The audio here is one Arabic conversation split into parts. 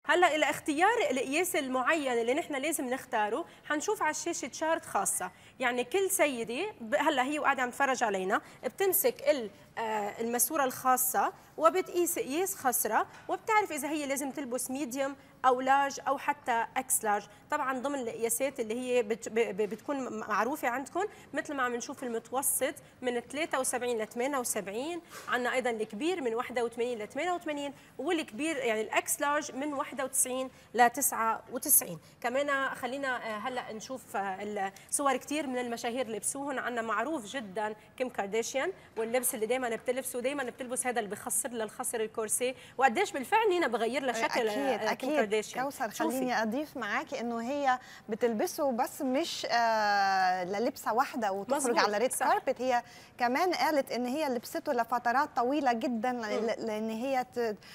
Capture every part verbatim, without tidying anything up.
هلا الى اختيار القياس المعين اللي نحن لازم نختاره حنشوف على الشاشه شارت خاصه، يعني كل سيده هلا هي وقاعده عم تتفرج علينا بتمسك الماسوره الخاصه وبتقيس قياس خصره وبتعرف اذا هي لازم تلبس ميديوم او لارج او حتى اكس لارج، طبعا ضمن القياسات اللي هي بتكون معروفه عندكم مثل ما عم نشوف المتوسط من ثلاثة وسبعين ل ثمانية وسبعين، عندنا ايضا الكبير من واحد وثمانين ل ثمانية وثمانين والكبير يعني الاكس لارج من واحد وتسعين ل تسعة وتسعين. كمان خلينا هلا نشوف الصور كثير من المشاهير لبسوهن، عندنا معروف جدا كيم كارداشيان واللبس اللي دائما بتلبسه، دائما بتلبس هذا اللي بخصر للخصر الكورسيه، وقديش بالفعل نينا بغير لها شكل اكيد اكيد. كوثر خليني اضيف معاكي انه هي بتلبسه بس مش آه للبسه واحده وتخرج على ريد كاربت، هي كمان قالت ان هي لبسته لفترات طويله جدا لان هي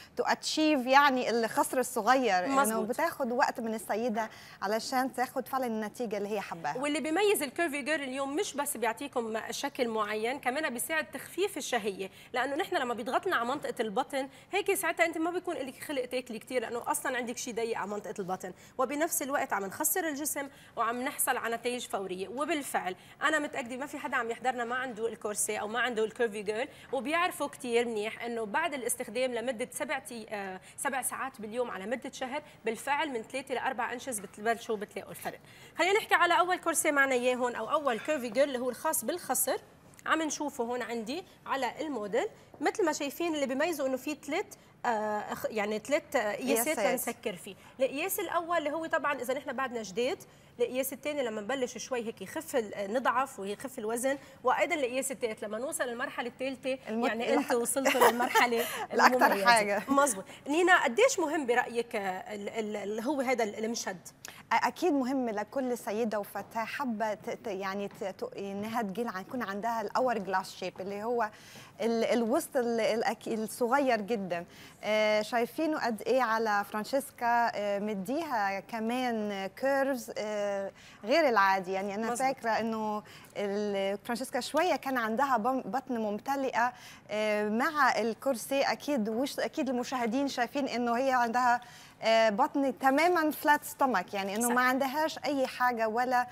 تاتشيف يعني الخصر الصغير، انه بتاخذ وقت من السيده علشان تاخذ فعلا النتيجه اللي هي حباها. واللي بيميز الكيرفي جيرل اليوم مش بس بيعطيكم شكل معين، كمان بيساعد تخفيف الشهيه، لانه نحن لما بيضغطنا على منطقه البطن هيك ساعتها انت ما بيكون لك خلق تاكلي كثير لانه اصلا عندك شيء ضيق على منطقه البطن، وبنفس الوقت عم نخسر الجسم وعم نحصل على نتائج فوريه. وبالفعل انا متاكده ما في حدا عم يحضرنا ما عنده الكورسي او ما عنده الكيرفي جيرل، وبيعرفوا كثير منيح انه بعد الاستخدام لمده سبع آه سبع ساعات باليوم على مده شهر بالفعل من ثلاثة لأربع انشز بتبلشوا بتلاقوا الفرق. خلينا نحكي على اول كورسي معنا اياه هون او اول كيرفي جيرل اللي هو الخاص بالخصر، عم نشوفه هون عندي على الموديل مثل ما شايفين. اللي بيميزوا انه في ثلاث آه يعني ثلاث قياسات لنسكر فيه. القياس الاول اللي هو طبعا اذا نحن بعدنا جداد، القياس الثاني لما نبلش شوي هيك يخف نضعف ويخف الوزن، وايضا القياس الثالث لما نوصل للمرحله الثالثه المت... يعني انتم وصلتوا للمرحله الاكثر حاجه. مزبوط. نينا قديش مهم برايك اللي هو هذا المشهد؟ اكيد مهم لكل سيده وفتاه حابه يعني انها تجي يكون عندها الاور جلاس شيب اللي هو الوسط الصغير جدا. شايفينه قد ايه على فرانشيسكا، مديها كمان كيرفز غير العادي. يعني انا مزبوط. فاكره انه فرانشيسكا شويه كان عندها بطن ممتلئه مع الكرسي، اكيد وش اكيد المشاهدين شايفين انه هي عندها بطن تماما فلات ستومك، يعني انه ما عندهاش اي حاجه ولا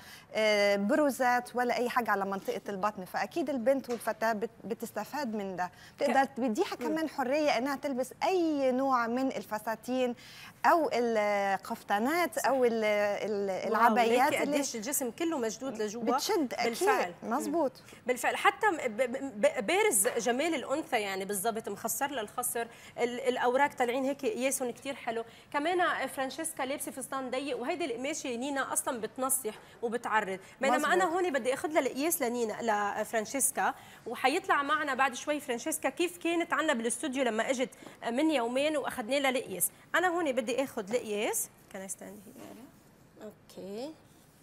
بروزات ولا اي حاجه على منطقه البطن، فاكيد البنت والفتاه بتستفاد من ده، بتقدر بديها كمان حريه انها تلبس اي نوع من الفساتين او القفطانات او العبايات اللي قديش الجسم كله مشدود لجوا بتشد. بالفعل مزبوط بالفعل، حتى بارز جمال الانثى يعني بالضبط، مخسر للخصر، الاوراق طالعين هيك قياسهم كثير حلو. كمان فرانشيسكا لابسه فستان ضيق وهيدي القماشه نينا اصلا بتنصح وبتعرض، بينما مزبوط. انا هون بدي اخذ لها القياس لنينا لفرانشيسكا، وحيطلع معنا بعد شوي فرانشيسكا كيف كانت عندنا بالاستوديو لما اجت من يومين واخذنا لها القياس. انا هون بدي اخذ القياس، كان ستاند اوكي.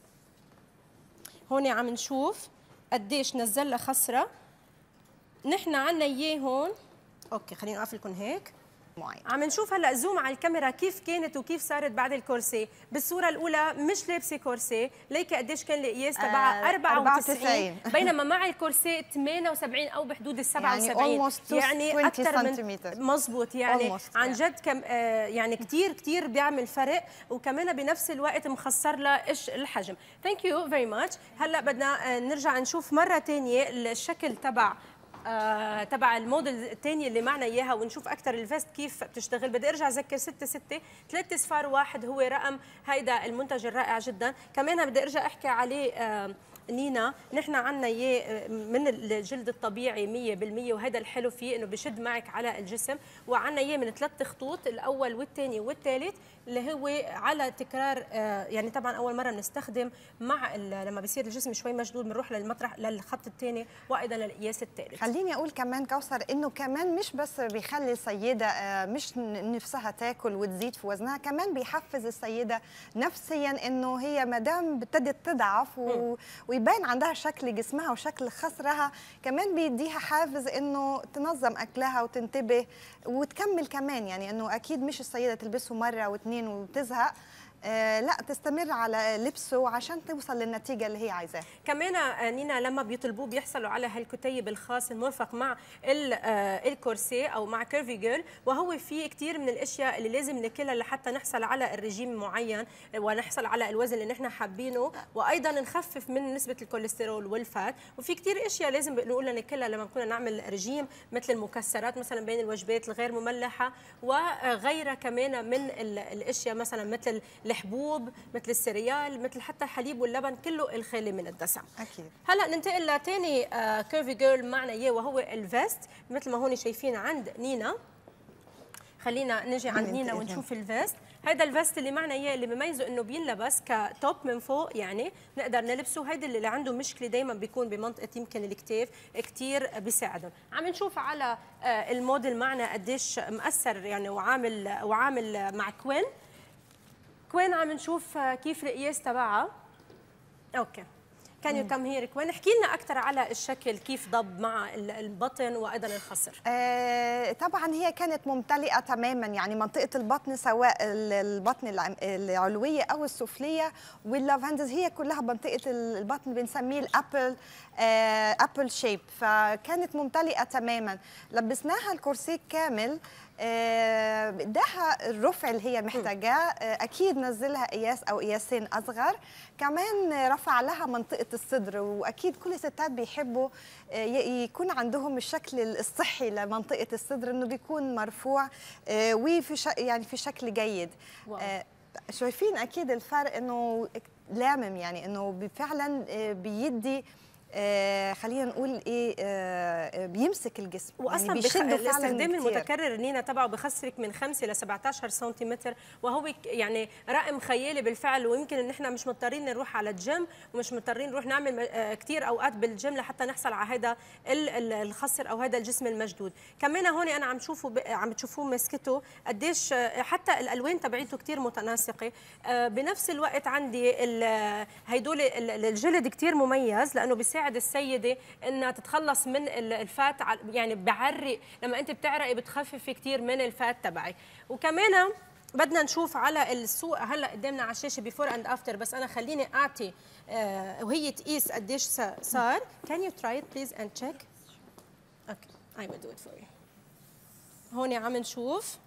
هون عم نشوف قديش نزل لها خصره، نحن عنا اياه هون. اوكي خليني اقفل لكم هيك معين. عم نشوف هلا زوم على الكاميرا كيف كانت وكيف صارت بعد الكورسي. بالصوره الاولى مش لابسه كورسي، ليكي قديش كان القياس تبعها أربعة وتسعين بينما مع الكورسي ثمانية وسبعين او بحدود ال سبعة وسبعين، يعني, يعني اكثر من مزبوط. يعني عن جد كم آه يعني كثير كثير بيعمل فرق، وكمان بنفس الوقت مخسر لها ايش الحجم. ثانك يو فيري ماتش. هلا بدنا آه نرجع نشوف مره ثانيه الشكل تبع آه، تبع الموديل الثانية اللي معنا اياها ونشوف اكثر الفيست كيف بتشتغل. بدي ارجع اذكر ستة ستة ثلاثة صفار واحد هو رقم هيدا المنتج الرائع جدا. كمان بدي ارجع احكي عليه آه نينا، نحن عنا اياه من الجلد الطبيعي مية بالمية، وهذا الحلو فيه انه بشد معك على الجسم، وعنا اياه من ثلاث خطوط، الاول والثاني والثالث اللي هو على تكرار. يعني طبعا اول مره بنستخدم مع لما بيصير الجسم شوي مشدود بنروح للمطرح للخط الثاني وايضا للقياس الثالث. خليني اقول كمان كوثر انه كمان مش بس بيخلي السيده مش نفسها تاكل وتزيد في وزنها، كمان بيحفز السيده نفسيا انه هي ما دام ابتدت تضعف و... ويبان عندها شكل جسمها وشكل خصرها، كمان بيديها حافز انه تنظم اكلها وتنتبه وتكمل كمان. يعني انه اكيد مش السيده تلبسه مره واثنين وتزهق، آه لا تستمر على لبسه عشان توصل للنتيجه اللي هي عايزاها. كمان آه، نينا لما بيطلبوه بيحصلوا على هالكتيب الخاص المرفق مع ال- آه، الكورسيه او مع كيرفي جيرل، وهو فيه كثير من الاشياء اللي لازم ناكلها لحتى نحصل على الرجيم معين ونحصل على الوزن اللي نحن حابينه، وايضا نخفف من نسبه الكوليسترول والفات. وفي كثير اشياء لازم بنقولها ناكلها لما كنا نعمل رجيم، مثل المكسرات مثلا بين الوجبات الغير مملحه، وغيرها كمان من ال- الاشياء مثلا مثل الحبوب، مثل السريال، مثل حتى الحليب واللبن، كله الخالي من الدسم. اكيد. هلا ننتقل لثاني كيرفي جيرل معنا اياه، وهو الفيست مثل ما هون شايفين عند نينا. خلينا نجي عند نينا ونشوف الفيست. هذا الفيست اللي معنا اياه اللي بميزه انه بينلبس كتوب من فوق، يعني نقدر نلبسه. هيدا اللي عنده مشكله دائما بيكون بمنطقه يمكن الكتاف كثير بيساعدهم. عم نشوف على الموديل معنا قديش مأثر يعني، وعامل وعامل مع كوين. كوين عم نشوف كيف القياس تبعها. اوكي، كان يو كم هير كوين، احكي لنا اكثر على الشكل كيف ضب مع البطن وايضا الخصر. آه طبعا هي كانت ممتلئه تماما، يعني منطقه البطن سواء البطن العم- العلويه او السفليه واللافندز هي كلها منطقه البطن بنسميه الابل آه ابل شيب، فكانت ممتلئه تماما. لبسناها الكورسيه كامل، آه، اداها الرفع اللي هي محتاجاه. آه، اكيد نزلها قياس او قياسين اصغر، كمان رفع لها منطقه الصدر. واكيد كل الستات بيحبوا آه، ي- يكون عندهم الشكل الصحي لمنطقه الصدر، انه بيكون مرفوع آه، وفي ش- يعني في شكل جيد. آه، شايفين اكيد الفرق انه لامم، يعني انه فعلا آه، بيدي آه خلينا نقول ايه آه بيمسك الجسم، واصلا يعني بخ... بيشده فعلا الاستخدام كتير. المتكرر نينا تبعه بخسرك من خمسة ل سبعطعش سنتيمتر، وهو ك- يعني رقم خيالي بالفعل. ويمكن ان احنا مش مضطرين نروح على الجيم، ومش مضطرين نروح نعمل آه، كتير اوقات بالجيم لحتى نحصل على هذا ال- ال- الخصر او هذا الجسم المشدود. كمان هون انا عم شوفه ب... عم تشوفوه مسكته قديش، آه، حتى الالوان تبعيته كتير متناسقه. آه، بنفس الوقت عندي ال- هيدول ال- الجلد كتير مميز، لانه بيساعد السيده انها تتخلص من ال- الفات، ع- يعني بعرق. لما انت بتعرقي بتخففي كثير من الفات تبعك. وكمان بدنا نشوف على السوق هلا قدامنا على الشاشه بيفور اند افتر، بس انا خليني اعطي آه وهي تقيس قديش صار. Can you try it please and check? Okay, I will do it for you. هون عم نشوف.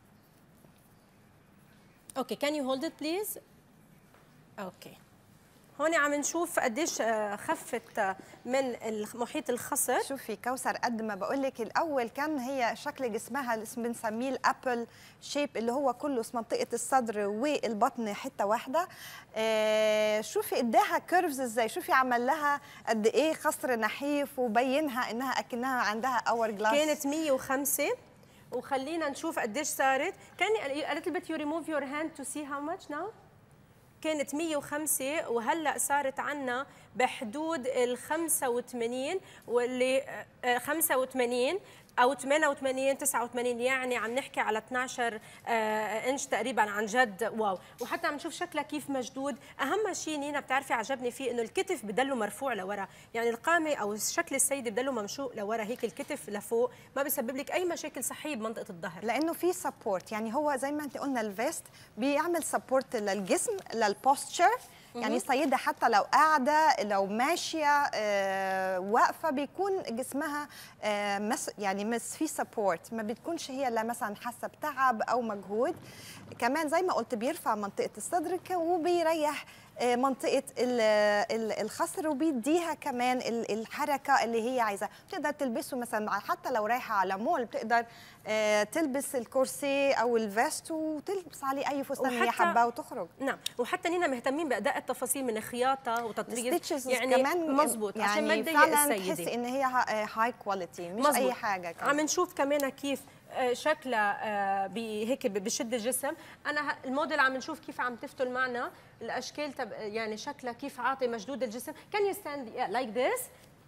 Okay, can you hold it please? Okay. هون عم نشوف قديش آه، خفت آه، من محيط الخصر. شوفي كوثر، قد ما بقول لك الاول كان هي شكل جسمها اللي بنسميه الابل شيب، اللي هو كله منطقه الصدر والبطن حته واحده. آه شوفي اداها كيرفز ازاي، شوفي عمل لها قد ايه خصر نحيف، وبينها انها اكنها عندها اور جلاس. كانت مية وخمسة، وخلينا نشوف قديش صارت. Can you a little bit you remove your hand to see how much now? كانت مية وخمسة وهلا صارت عنا بحدود ال خمسة وثمانين، واللي آه، خمسة وثمانين او ثمانية وثمانين تسعة وثمانين، يعني عم نحكي على اثنعش آه، انش تقريبا. عن جد واو. وحتى عم نشوف شكلها كيف مشدود. اهم شيء نينا بتعرفي عجبني فيه انه الكتف بدله مرفوع لورا، يعني القامه او شكل السيده بدله ممشوق لورا، هيك الكتف لفوق ما بيسبب لك اي مشاكل صحيه بمنطقه الظهر، لانه في سبورت. يعني هو زي ما انت قلنا الفيست بيعمل سبورت للجسم، للبوستشر. يعني السيده حتى لو قاعده، لو ماشيه آه، واقفه، بيكون جسمها آه، مس يعني مس في سبورت، ما بتكونش هي لا مثلا حاسه بتعب او مجهود. كمان زي ما قلت بيرفع منطقه الصدر وبيريح آه، منطقه ال- ال- الخصر، وبيديها كمان ال- الحركه اللي هي عايزاها. بتقدر تلبسه مثلا حتى لو رايحه على مول، بتقدر آه، تلبس الكورسي او الفيست وتلبس عليه اي فستان هي حباه وتخرج. نعم. وحتى نينا مهتمين باداء التفاصيل من خياطه وتطريز، يعني كمان مزبوط، يعني عشان ما تضايق فعلا السيده. تحسي ان هي هاي كواليتي، مش مزبوط. اي حاجه كمان. عم نشوف كمان كيف آه، شكلها آه، هيك بشد الجسم. انا ه- الموديل عم نشوف كيف عم تفتل معنا الاشكال تب... يعني شكلها كيف عاطي مشدود الجسم. Can you stand yeah, like this?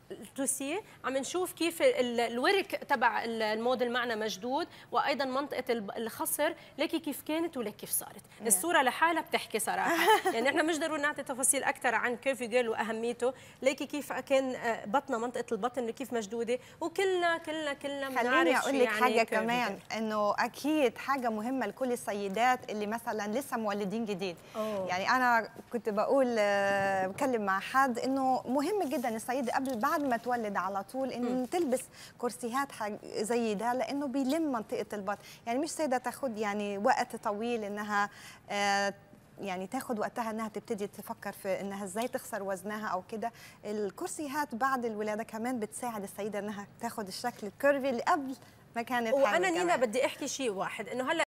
التوسيه عم نشوف كيف ال- الورك تبع ال- الموديل معنا مشدود، وايضا منطقه الب- الخصر ليكي كيف كانت وليك كيف صارت. الصوره لحالها بتحكي صراحه. يعني احنا مش ضروري نعطي تفاصيل اكثر عن كيرفي جيرل واهميته، ليكي كيف كان آه، بطنها منطقه البطن كيف مشدوده، وكلنا كلنا كلنا بنعرف خليني شو اقول لك يعني حاجه كيرفي كمان، جيرل. انه اكيد حاجه مهمه لكل السيدات اللي مثلا لسه مولدين جديد. أوه. يعني انا كنت بقول آه، بكلم مع حد انه مهم جدا السيده قبل بعد ما تولد على طول انه تلبس كرسيهات حاج- زي ده، لانه بيلم منطقه البطن. يعني مش سيده تاخد يعني وقت طويل انها آه، يعني تاخد وقتها انها تبتدي تفكر في انها ازاي تخسر وزنها او كده. الكرسيهات بعد الولاده كمان بتساعد السيده انها تاخد الشكل الكيرفي اللي قبل ما كانت حامل وانا نينا كمان. بدي احكي شيء واحد، انه هلا